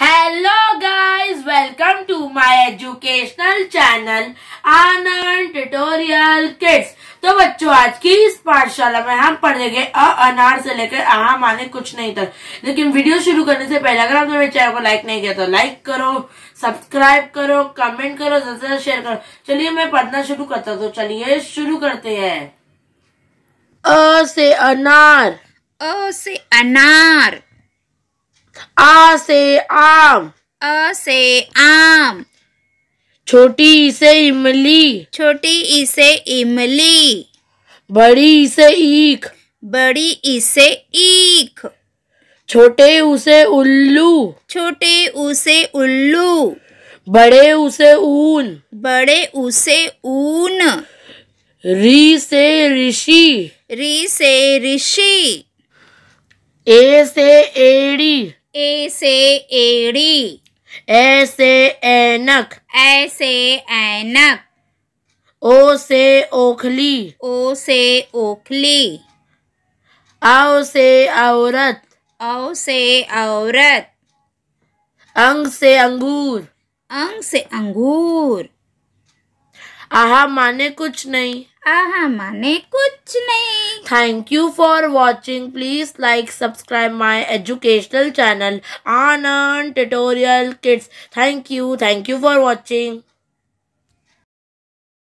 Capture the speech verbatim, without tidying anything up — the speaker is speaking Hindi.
Hello guys, welcome to my educational channel Anand tutorial kids. तो बच्चों, आज की इस पाठशाला में हम पढ़ेंगे अ अनार से लेकर आहा माने कुछ नहीं तक। लेकिन वीडियो शुरू करने से पहले अगर आपने मेरे चैनल को लाइक नहीं किया तो लाइक करो, सब्सक्राइब करो, कमेंट करो, ज्यादा से ज्यादा शेयर करो। चलिए मैं पढ़ना शुरू करता हूँ। तो चलिए शुरू करते हैं। अ से अनार, अ से अनार। आ से आम, अ से आम। छोटी ई से इमली, छोटी ई से इमली। बड़ी ई से ईख, बड़ी ई से ईख। छोटे ऊ से उल्लू, छोटे ऊ से उल्लू। बड़े ऊ से ऊन, बड़े ऊ से ऊन। री से ऋषि, री से ऋषि। ए से एड़ी, ए से एड़ी। ए से ऐनक, ऐ से ऐनक। ओ से ओखली, ओ से ओखली। आओ से औरत, औ से औरत। अंग से अंगूर, अंग से अंगूर। आहा माने कुछ नहीं। आहा माने कुछ नहीं। Thank you for watching. Please like, subscribe my educational channel Anand Tutorial Kids. Thank you. Thank you for watching.